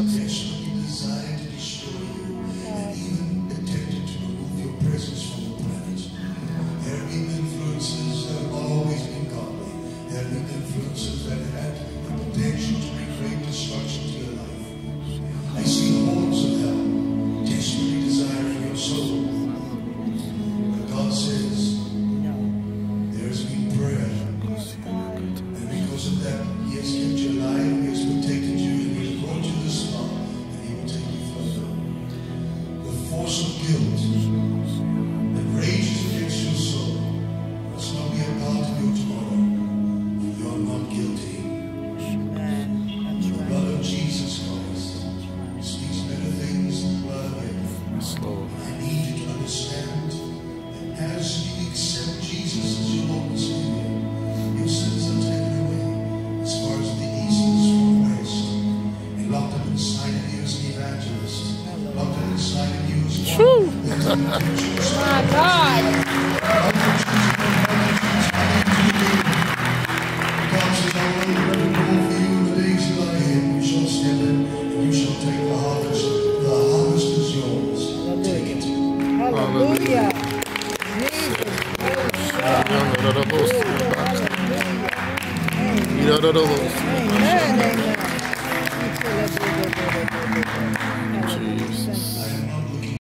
desperately desired to destroy you and even attempted to remove your presence from the planet. There have been influences that have always been godly. There have been influences that had the potential to bring great destruction to your life. I see hordes of hell desperately desiring your soul. But God says, there has been prayer. And because of that, He has kept you alive, He has protected you, and He has brought you this far, and He will take you further. The force of guilt that rages against your soul must not be a part of your tomorrow. You are not guilty. The blood of Jesus Christ speaks better things than the blood of Abel. I need you to understand that as you accept Jesus as your Lord and Savior, your sins are taken away as far as the east is from the west. And locked up inside of you as an evangelist. Locked up inside of you as one. My God.